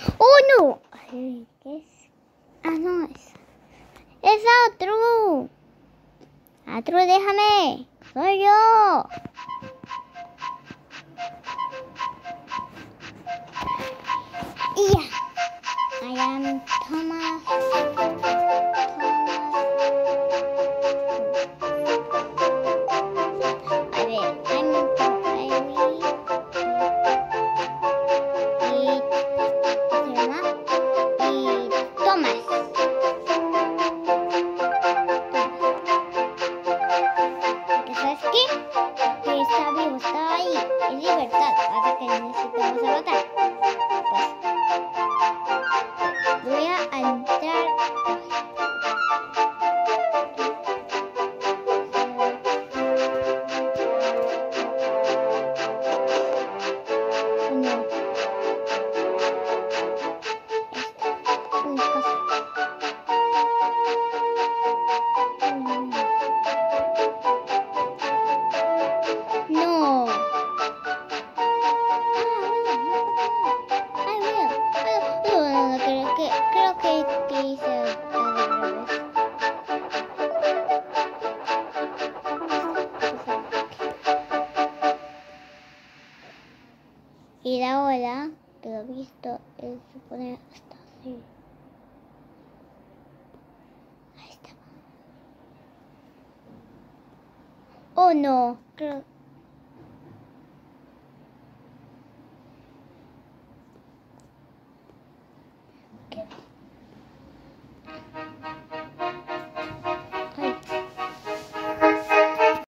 ¡Oh, no! Ay, ¿qué es? Ah, no, es Atru. Atru, déjame. Soy yo. Y ya. I am Thomas. A ver, I'm Harry. Y se llama y Thomas. Porque ¿sabes qué? Que está vivo, está ahí. Es libertad. Hasta que necesitamos agotar. Pues voy a entrar. No. Uy, casi. No. Creo que hice al revés. Y ahora que lo he visto, él se pone hasta así. Ahí está. Oh no, creo